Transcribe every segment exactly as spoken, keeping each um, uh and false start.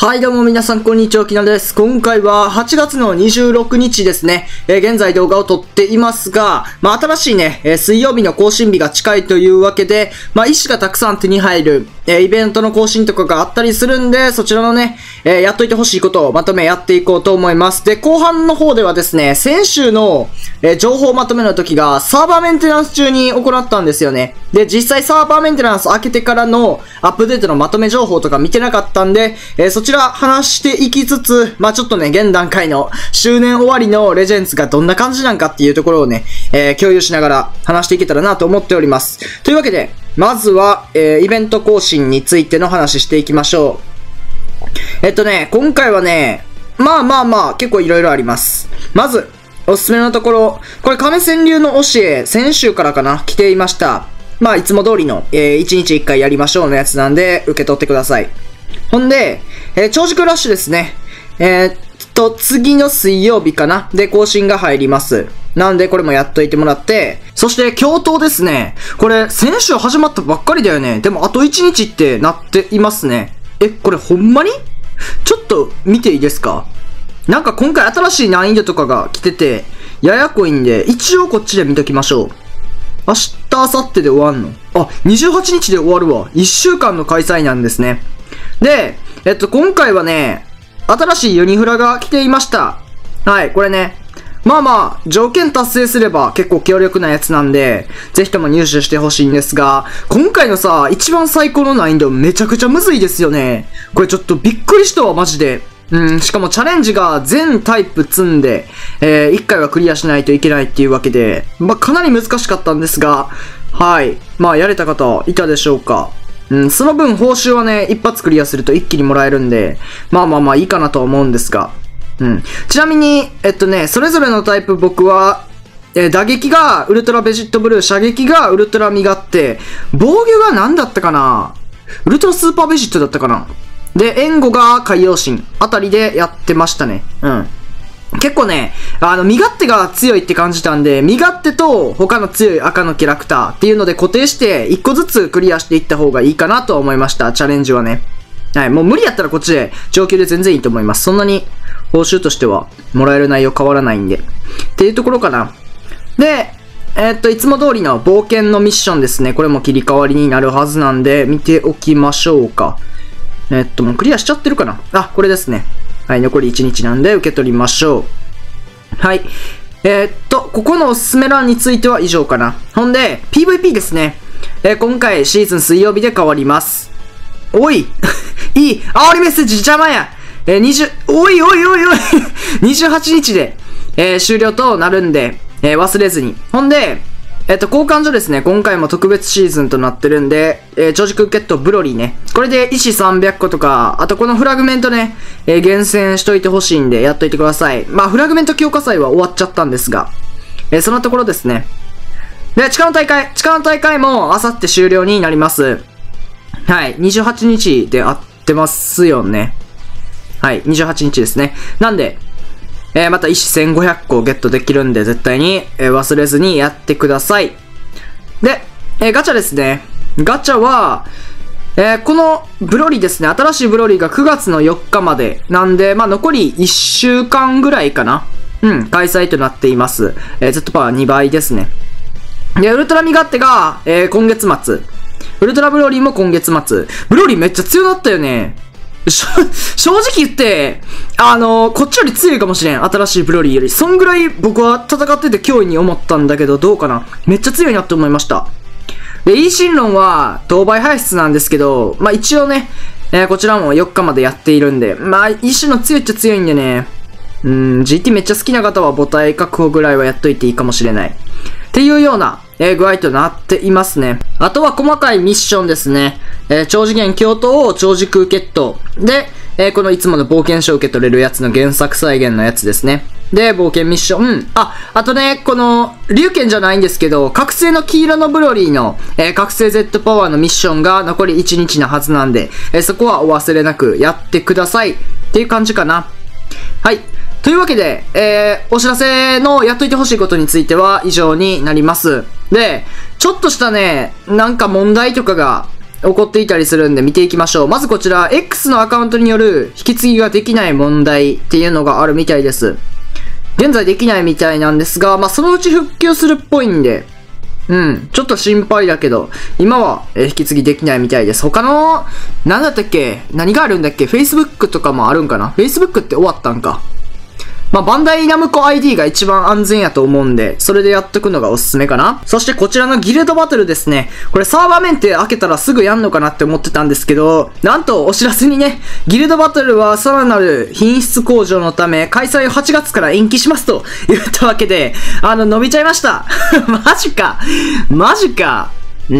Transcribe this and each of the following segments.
はい、どうも皆さん、こんにちは、きなです。今回ははちがつのにじゅうろくにちですね。えー、現在動画を撮っていますが、まあ、新しいね、えー、水曜日の更新日が近いというわけで、まあ、石がたくさん手に入る、えー、イベントの更新とかがあったりするんで、そちらのね、えー、やっといてほしいことをまとめやっていこうと思います。で、後半の方ではですね、先週の、えー、情報まとめの時が、サーバーメンテナンス中に行ったんですよね。で、実際サーバーメンテナンス開けてからのアップデートのまとめ情報とか見てなかったんで、えー、そちら話していきつつ、まあちょっとね、現段階の周年終わりのレジェンズがどんな感じなんかっていうところをね、えー、共有しながら話していけたらなと思っております。というわけで、まずは、えー、イベント更新についての話していきましょう。えっとね、今回はね、まあまあまあ、結構いろいろあります。まず、おすすめのところ、これ亀仙流の教え、先週からかな、来ていました。まあ、いつも通りの、えー、いちにちいっかいやりましょうのやつなんで、受け取ってください。ほんで、えー、超軸ラッシュですね。えー、っと、次の水曜日かなで、更新が入ります。なんで、これもやっといてもらって、そして、共闘ですね。これ、先週始まったばっかりだよね。でも、あといちにちってなっていますね。え、これほんまに？ちょっと、見ていいですか？なんか今回新しい難易度とかが来てて、ややこいんで、一応こっちで見ときましょう。明日、明後日で終わんの？あ、にじゅうはちにちで終わるわ。いっしゅうかんの開催なんですね。で、えっと、今回はね、新しいユニフラが来ていました。はい、これね。まあまあ、条件達成すれば結構強力なやつなんで、ぜひとも入手してほしいんですが、今回のさ、一番最高の難易度めちゃくちゃむずいですよね。これちょっとびっくりしたわ、マジで。うん、しかもチャレンジが全タイプ積んで、えー、いっかいはクリアしないといけないっていうわけで、まあ、かなり難しかったんですが、はい。まあ、やれた方いたでしょうか。うん、その分報酬はね、一発クリアすると一気にもらえるんで、まあまあまあいいかなとは思うんですが。うん。ちなみに、えっとね、それぞれのタイプ僕は、えー、打撃がウルトラベジットブルー、射撃がウルトラ身勝手、防御が何だったかな？ウルトラスーパーベジットだったかな？で、援護が海洋神あたりでやってましたね。うん。結構ね、あの、身勝手が強いって感じたんで、身勝手と他の強い赤のキャラクターっていうので固定していっこずつクリアしていった方がいいかなと思いました。チャレンジはね。はい。もう無理やったらこっちで上級で全然いいと思います。そんなに報酬としてはもらえる内容変わらないんで。っていうところかな。で、えー、っと、いつも通りの冒険のミッションですね。これも切り替わりになるはずなんで、見ておきましょうか。えっと、もうクリアしちゃってるかな？あ、これですね。はい、残りいちにちなんで受け取りましょう。はい。えー、っと、ここのおすすめ欄については以上かな。ほんで、ピーブイピー ですね。えー、今回シーズン水曜日で変わります。おいいい煽りメッセージ邪魔やえー、にじゅう、おいおいおいおいにじゅうはちにちで、えー、終了となるんで、えー、忘れずに。ほんで、えっと、交換所ですね。今回も特別シーズンとなってるんで、えー、超時空ケットブロリーね。これで石さんびゃっことか、あとこのフラグメントね、えー、厳選しといてほしいんで、やっといてください。まあ、フラグメント強化祭は終わっちゃったんですが、えー、そのところですね。で、地下の大会、地下の大会も、あさって終了になります。はい、にじゅうはちにちで合ってますよね。はい、にじゅうはちにちですね。なんで、えー、また石せんごひゃっこゲットできるんで、絶対に、えー、忘れずにやってください。で、えー、ガチャですね。ガチャは、えー、このブロリーですね。新しいブロリーがくがつのよっかまで。なんで、まあ、残りいっしゅうかんぐらいかな。うん、開催となっています。えー、Z パワーにばいですね。で、ウルトラ身勝手が、えー、今月末。ウルトラブロリーも今月末。ブロリーめっちゃ強かったよね。正直言って、あのー、こっちより強いかもしれん。新しいブロリーより。そんぐらい僕は戦ってて脅威に思ったんだけど、どうかな。めっちゃ強いなって思いました。で、イーシンロンは、当倍排出なんですけど、まあ、一応ね、えー、こちらもよっかまでやっているんで、まあ、イーシンロン強いっちゃ強いんでね、うーん、ジーティー めっちゃ好きな方は母体確保ぐらいはやっといていいかもしれない。っていうような、えー、具合となっていますね。あとは細かいミッションですね。えー、超次元京都を超時空決闘。で、えー、このいつもの冒険書を受け取れるやつの原作再現のやつですね。で、冒険ミッション。うん。あ、あとね、この、龍剣じゃないんですけど、覚醒の黄色のブロリーの、えー、覚醒 Z パワーのミッションが残りいちにちなはずなんで、えー、そこはお忘れなくやってください。っていう感じかな。はい。というわけで、えー、お知らせのやっといてほしいことについては以上になります。で、ちょっとしたね、なんか問題とかが起こっていたりするんで見ていきましょう。まずこちら、X のアカウントによる引き継ぎができない問題っていうのがあるみたいです。現在できないみたいなんですが、まあ、そのうち復旧するっぽいんで、うん、ちょっと心配だけど、今は、えー、引き継ぎできないみたいです。他の、なんだったっけ？何があるんだっけ？ Facebook とかもあるんかな？ Facebook って終わったんか。まあ、バンダイナムコ アイディー が一番安全やと思うんで、それでやっとくのがおすすめかな。そしてこちらのギルドバトルですね。これサーバーメンテ開けたらすぐやんのかなって思ってたんですけど、なんとお知らせにね、ギルドバトルはさらなる品質向上のため、開催をはちがつから延期しますと言ったわけで、あの、伸びちゃいました。マジか。マジか。うん。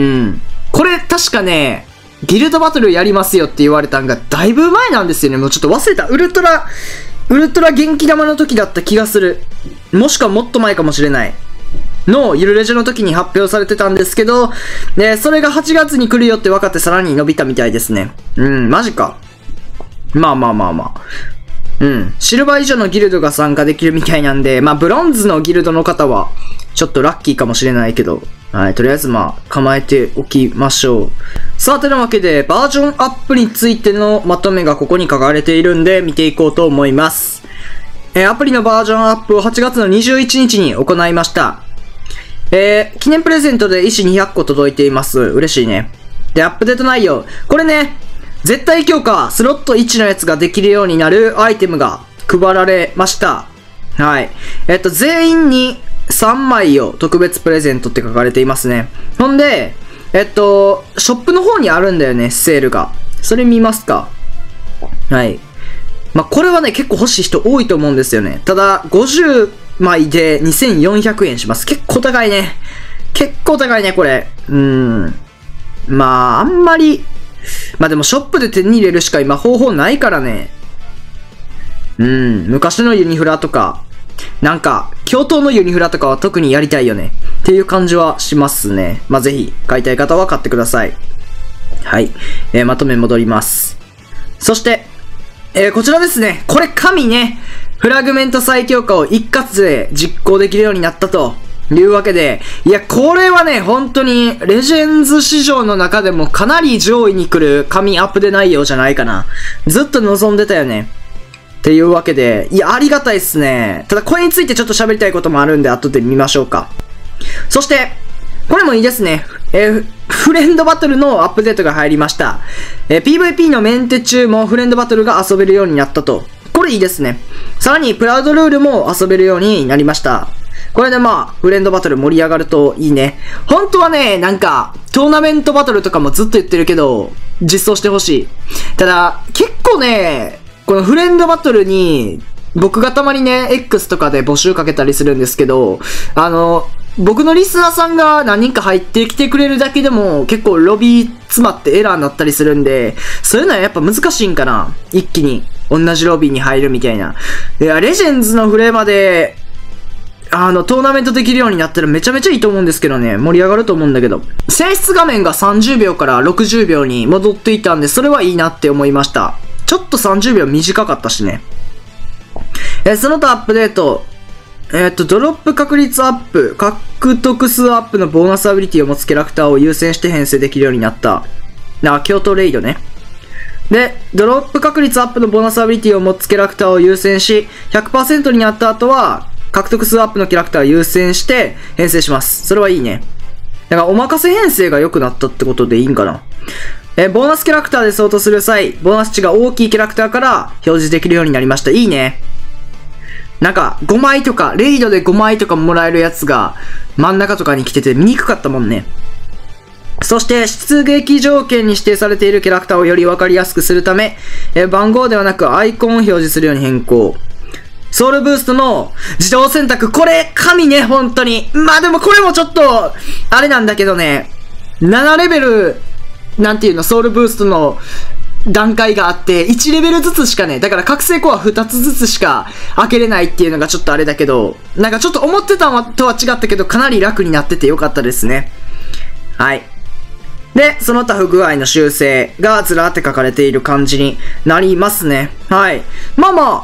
これ確かね、ギルドバトルやりますよって言われたんがだいぶ前なんですよね。もうちょっと忘れた。ウルトラ、ウルトラ元気玉の時だった気がする。もしくはもっと前かもしれない。の、ゆるレジの時に発表されてたんですけど、ね、それがはちがつに来るよって分かってさらに伸びたみたいですね。うん、マジか。まあまあまあまあ。うん。シルバー以上のギルドが参加できるみたいなんで、まあブロンズのギルドの方は、ちょっとラッキーかもしれないけど、はい、とりあえずまあ、構えておきましょう。さあ、てなわけで、バージョンアップについてのまとめがここに書かれているんで、見ていこうと思います。えー、アプリのバージョンアップをはちがつのにじゅういちにちに行いました。えー、記念プレゼントで石にひゃっこ届いています。嬉しいね。で、アップデート内容。これね、絶対強化、スロットいちのやつができるようになるアイテムが配られました。はい。えっと、全員にさんまいを特別プレゼントって書かれていますね。ほんで、えっと、ショップの方にあるんだよね、セールが。それ見ますか？はい。まあ、これはね、結構欲しい人多いと思うんですよね。ただ、ごじゅうまいでにせんよんひゃくえんします。結構高いね。結構高いね、これ。うーん。まあ、あんまり、まあでもショップで手に入れるしか今方法ないからね。うん、昔のユニフラとか、なんか、京都のユニフラとかは特にやりたいよね。っていう感じはしますね。まあぜひ、買いたい方は買ってください。はい。えー、まとめ戻ります。そして、えー、こちらですね。これ神ね。フラグメント再強化を一括で実行できるようになったというわけで、いや、これはね、本当に、レジェンズ市場の中でもかなり上位に来る神アップデ内容じゃないかな。ずっと望んでたよね。っていうわけで、いや、ありがたいっすね。ただ、これについてちょっと喋りたいこともあるんで、後で見ましょうか。そして、これもいいですね。えー、フレンドバトルのアップデートが入りました。えー、ピーブイピー のメンテ中もフレンドバトルが遊べるようになったと。これいいですね。さらに、プラウドルールも遊べるようになりました。これでまあ、フレンドバトル盛り上がるといいね。本当はね、なんか、トーナメントバトルとかもずっと言ってるけど、実装してほしい。ただ、結構ね、このフレンドバトルに、僕がたまにね、X とかで募集かけたりするんですけど、あの、僕のリスナーさんが何人か入ってきてくれるだけでも結構ロビー詰まってエラーになったりするんで、そういうのはやっぱ難しいんかな。一気に同じロビーに入るみたいな。いや、レジェンズのフレーまで、あの、トーナメントできるようになったらめちゃめちゃいいと思うんですけどね。盛り上がると思うんだけど。選出画面がさんじゅうびょうからろくじゅうびょうに戻っていたんで、それはいいなって思いました。ちょっとさんじゅうびょう短かったしね。え、その他アップデート。えっと、ドロップ確率アップ、獲得数アップのボーナスアビリティを持つキャラクターを優先して編成できるようになった。あ、京都レイドね。で、ドロップ確率アップのボーナスアビリティを持つキャラクターを優先し、ひゃくパーセント になった後は、獲得数アップのキャラクターを優先して編成します。それはいいね。だからお任せ編成が良くなったってことでいいんかな。え、ボーナスキャラクターで相当する際、ボーナス値が大きいキャラクターから表示できるようになりました。いいね。なんか、ごまいとか、レイドでごまいとかもらえるやつが、真ん中とかに来てて見にくかったもんね。そして、出撃条件に指定されているキャラクターをより分かりやすくするため、え番号ではなくアイコンを表示するように変更。ソウルブーストの自動選択。これ、神ね、本当に。まあでもこれもちょっと、あれなんだけどね、ななレベル、なんていうの、ソウルブーストの、段階があって、いちレベルずつしかね、だから覚醒コアふたつずつしか開けれないっていうのがちょっとあれだけど、なんかちょっと思ってたのとは違ったけど、かなり楽になっててよかったですね。はい。で、その他不具合の修正がずらーって書かれている感じになりますね。はい。まあまあ、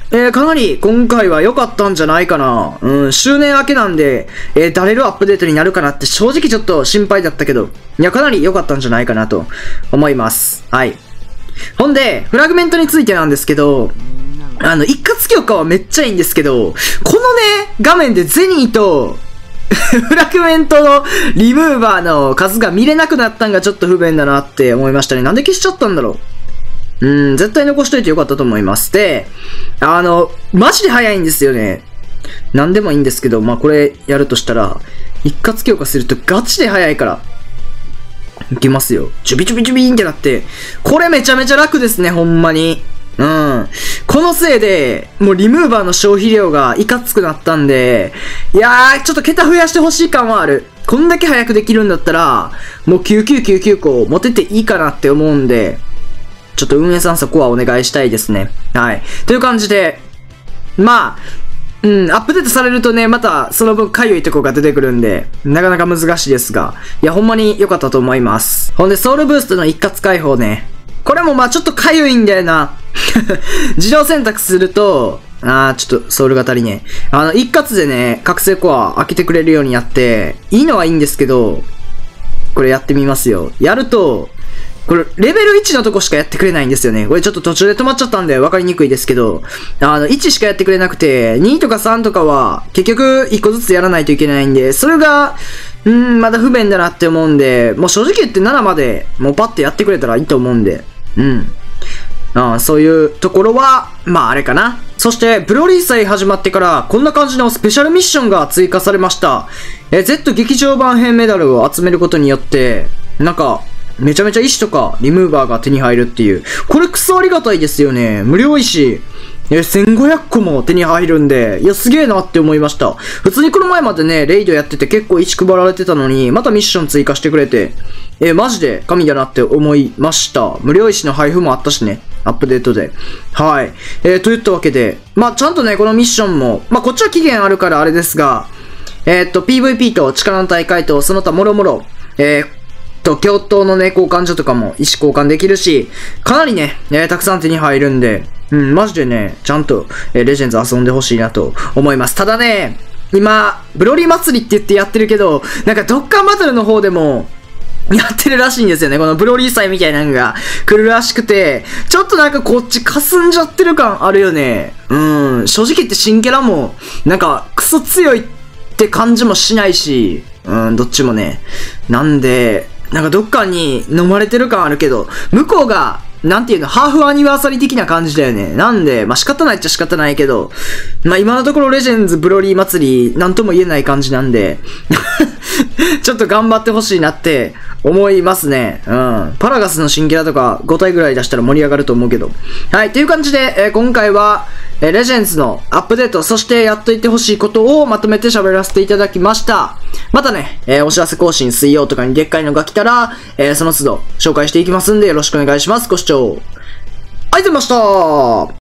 えー、かなり今回は良かったんじゃないかな。うん、周年明けなんで、えー、ダレルアップデートになるかなって正直ちょっと心配だったけど、いや、かなり良かったんじゃないかなと思います。はい。ほんで、フラグメントについてなんですけど、あの、一括強化はめっちゃいいんですけど、このね、画面でゼニーと、フラグメントのリムーバーの数が見れなくなったんがちょっと不便だなって思いましたね。なんで消しちゃったんだろう。うん、絶対残しといてよかったと思います。で、あの、マジで早いんですよね。なんでもいいんですけど、まあこれやるとしたら、一括強化するとガチで早いから。いきますよ。チュビチュビチュビーンってなって、これめちゃめちゃ楽ですね、ほんまに。うん。このせいで、もうリムーバーの消費量がいかつくなったんで、いやー、ちょっと桁増やしてほしい感はある。こんだけ早くできるんだったら、もうきゅうきゅうきゅうきゅう個持てていいかなって思うんで、ちょっと運営さんそこはお願いしたいですね。はい。という感じで、まあ、うん、アップデートされるとね、またその分かゆいとこが出てくるんで、なかなか難しいですが、いや、ほんまに良かったと思います。ほんで、ソウルブーストの一括解放ね。これもまあちょっとかゆいんだよな。自動選択すると、あー、ちょっとソウルが足りねえ。あの、一括でね、覚醒コア開けてくれるようにやって、いいのはいいんですけど、これやってみますよ。やると、これ、レベルいちのとこしかやってくれないんですよね。これちょっと途中で止まっちゃったんで分かりにくいですけど、あの、いちしかやってくれなくて、にとかさんとかは、結局いっこずつやらないといけないんで、それが、うーん、まだ不便だなって思うんで、もう正直言ってななまで、もうパッてやってくれたらいいと思うんで、うん。ああ、そういうところは、まああれかな。そして、ブロリー祭始まってから、こんな感じのスペシャルミッションが追加されました。え、Z 劇場版編メダルを集めることによって、なんか、めちゃめちゃ石とかリムーバーが手に入るっていう。これクソありがたいですよね。無料石。え、せんごひゃっこも手に入るんで、いや、すげえなって思いました。普通にこの前までね、レイドやってて結構石配られてたのに、またミッション追加してくれて、え、マジで神だなって思いました。無料石の配布もあったしね。アップデートで。はい。えー、といったわけで、まあ、ちゃんとね、このミッションも、まあ、こっちは期限あるからあれですが、えー、っと、ピーブイピー と力の大会とその他もろもろ、えー、と、共闘のね、交換所とかも石交換できるし、かなりね、えー、たくさん手に入るんで、うん、マジでね、ちゃんと、えー、レジェンズ遊んでほしいなと思います。ただね、今、ブロリー祭りって言ってやってるけど、なんかドッカンバトルの方でも、やってるらしいんですよね。このブロリー祭みたいなのが来るらしくて、ちょっとなんかこっち霞んじゃってる感あるよね。うん、正直言って新キャラも、なんかクソ強いって感じもしないし、うん、どっちもね。なんで、なんかどっかに飲まれてる感あるけど、向こうが、なんていうの、ハーフアニバーサリー的な感じだよね。なんで、まあ、仕方ないっちゃ仕方ないけど、まあ、今のところレジェンズブロリー祭り、なんとも言えない感じなんで、ちょっと頑張ってほしいなって思いますね。うん。パラガスの新キャラとかご体ぐらい出したら盛り上がると思うけど。はい、という感じで、えー、今回は、えー、レジェンズのアップデート、そしてやっといてほしいことをまとめて喋らせていただきました。またね、えー、お知らせ更新水曜とかにでっかいのが来たら、えー、その都度紹介していきますんでよろしくお願いします。ご視聴ありがとうございました。